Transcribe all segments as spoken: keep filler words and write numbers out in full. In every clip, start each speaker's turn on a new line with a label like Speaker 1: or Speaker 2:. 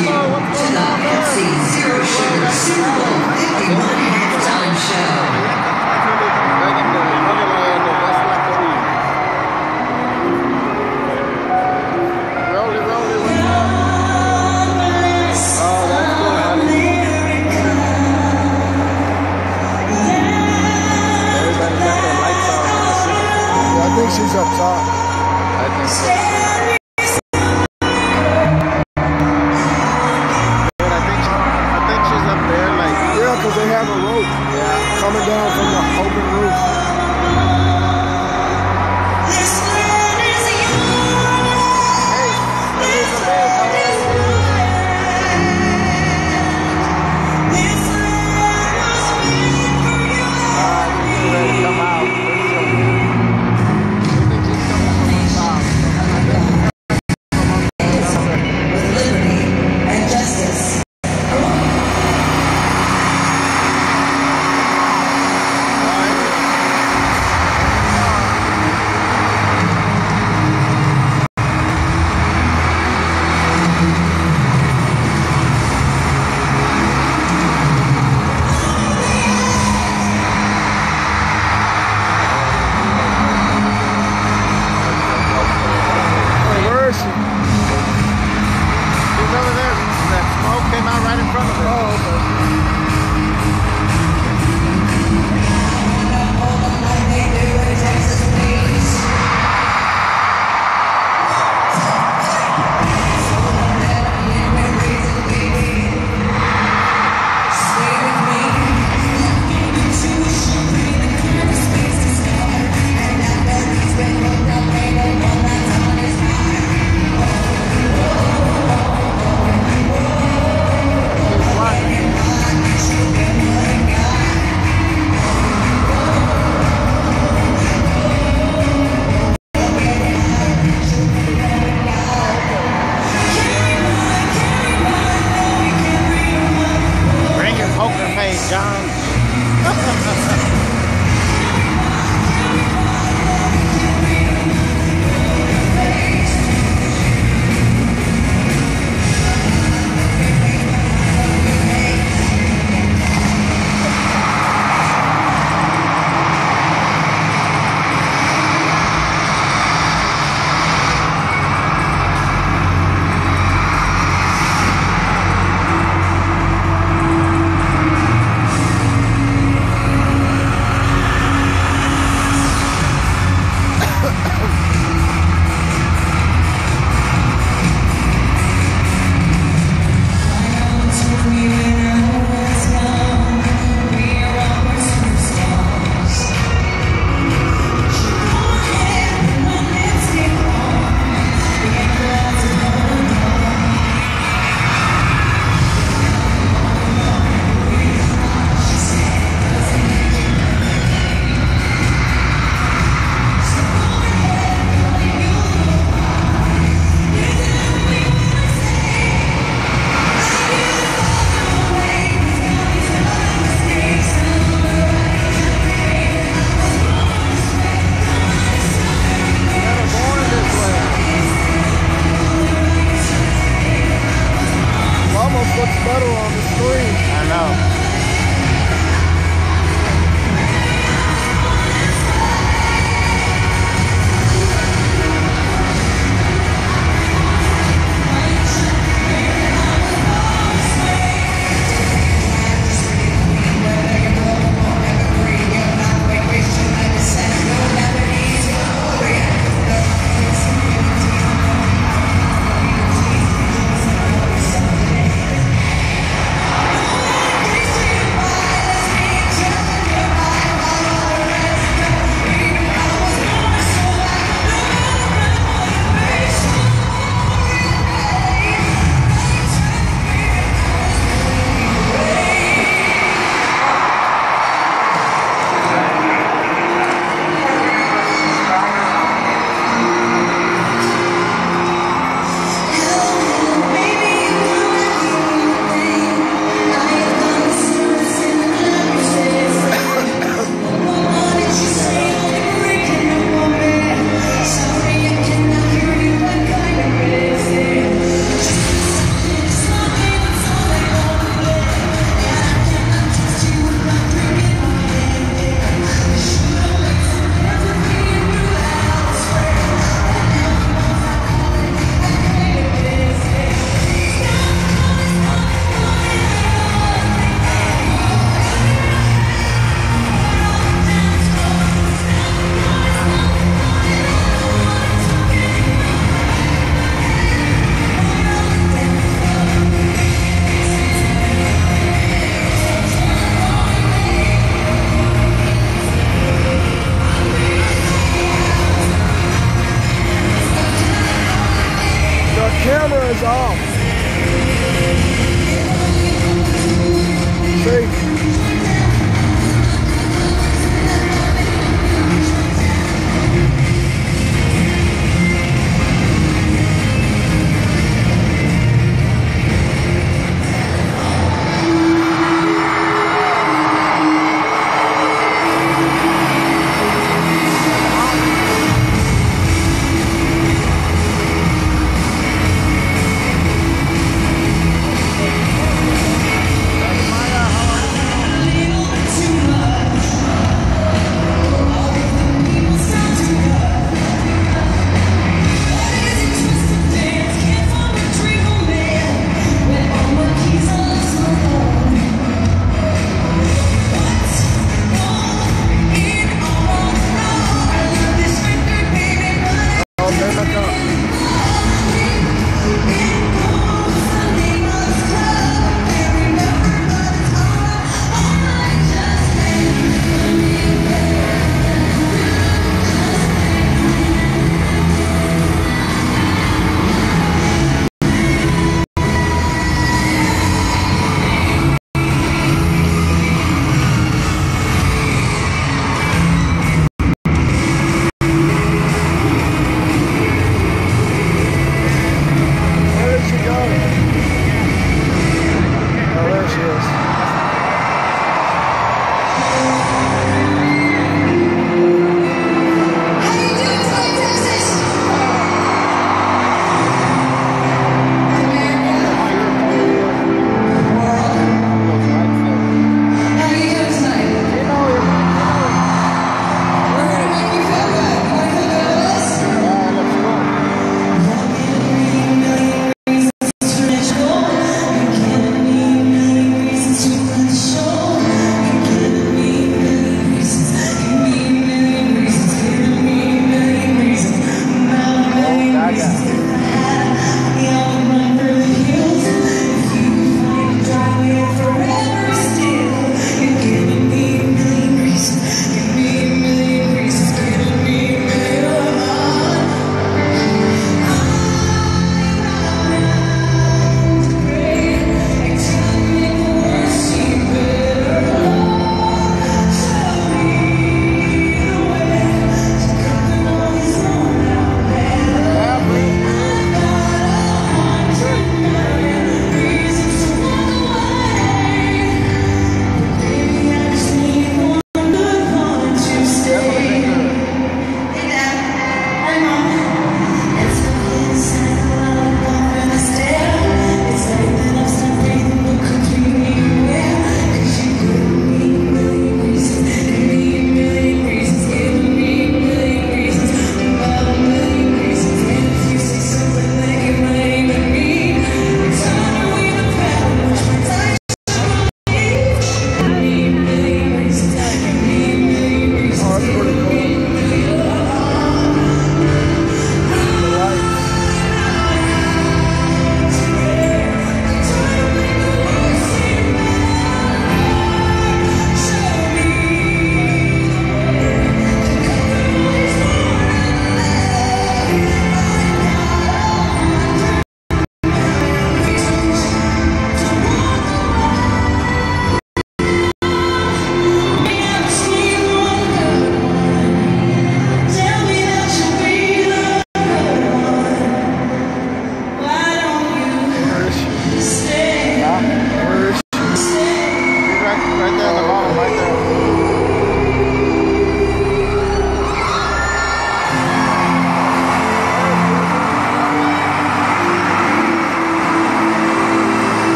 Speaker 1: you to the Pepsi Zero Sugar Super Bowl fifty-one halftime show.
Speaker 2: I think she's up top.
Speaker 3: I think so. But I think she, I think she's up there, like
Speaker 2: yeah, because they have a rope. Yeah, coming down from the open roof.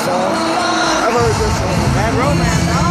Speaker 2: song. I've heard this song.
Speaker 3: Bad Romance, huh?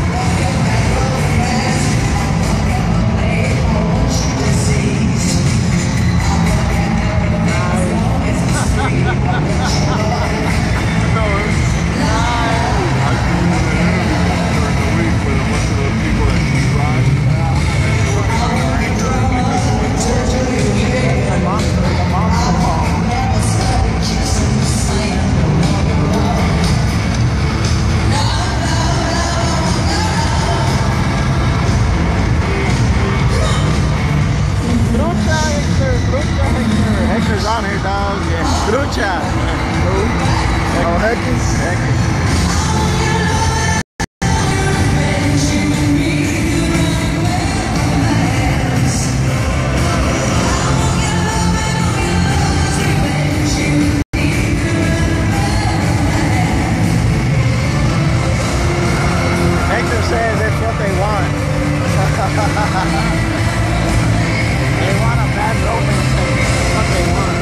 Speaker 3: Hector's on here, dog. Yeah. Trucha.
Speaker 2: Oh, Hector?
Speaker 3: Hector. Hector says that's what they want. They want a Bad Romance. That's what they want.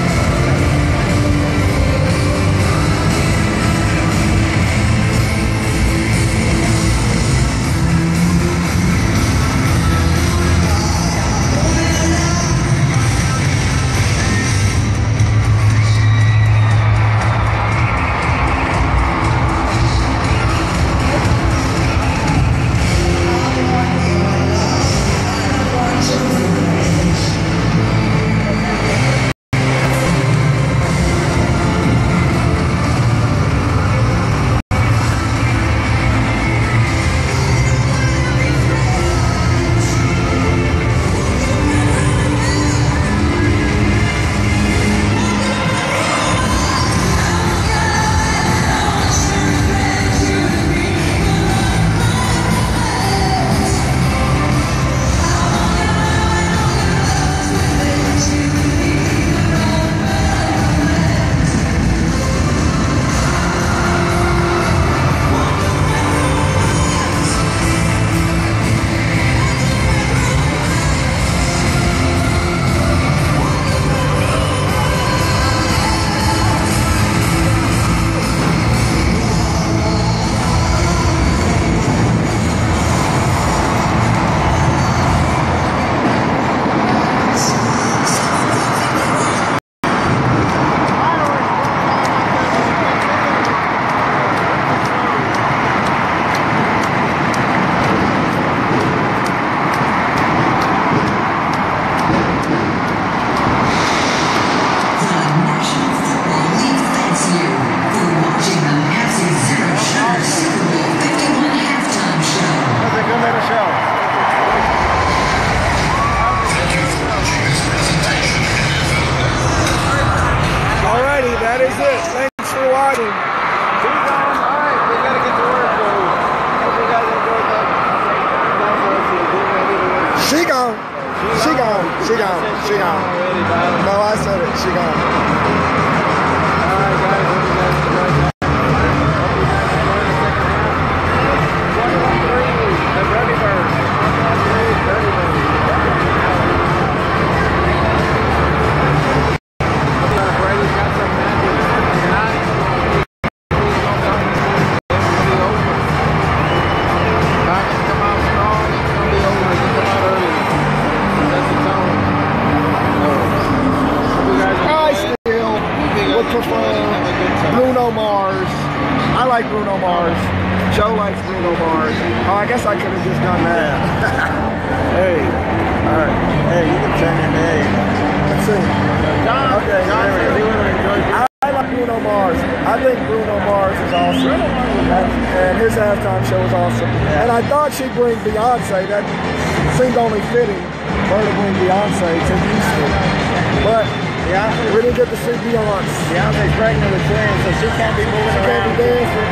Speaker 2: That is it. Thanks for watching.
Speaker 3: Keep going. All right, we gotta get to work. So hope you guys enjoyed that.
Speaker 2: She gone. She gone. She gone. She gone. No, I said it. She gone.
Speaker 3: All right, guys. Hope you guys enjoyed that. Hope you guys enjoyed the second half. twenty-one three, the Dirty Birds. twenty-one three, Dirty Birds. Brady's got some magic.
Speaker 2: Bruno Mars. I like Bruno Mars. Joe likes Bruno Mars. Oh, I guess I could have just done that.
Speaker 3: Hey, all right. Hey, you can turn in. Hey,
Speaker 2: let's see.
Speaker 3: John,
Speaker 2: okay,
Speaker 3: John says he would have enjoyed it.
Speaker 2: I, I like Bruno Mars. I think Bruno Mars is awesome. And, and his halftime show was awesome. Yeah. And I thought she'd bring Beyonce. That seemed only fitting for her to bring Beyonce to Houston. But
Speaker 3: Yeah,
Speaker 2: we didn't get to see Beyonce.
Speaker 3: Beyonce's pregnant with twins, so she can't be moving
Speaker 2: She
Speaker 3: around.
Speaker 2: can't be dancing.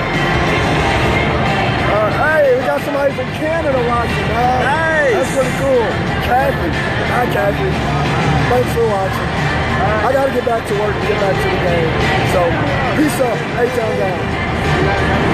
Speaker 2: Uh, hey, we got somebody from Canada watching. Uh,
Speaker 3: Nice.
Speaker 2: That's pretty cool. Kathy. Hi, Kathy. Thanks for watching. I got to get back to work and get back to the game. So, peace up. A-Town down.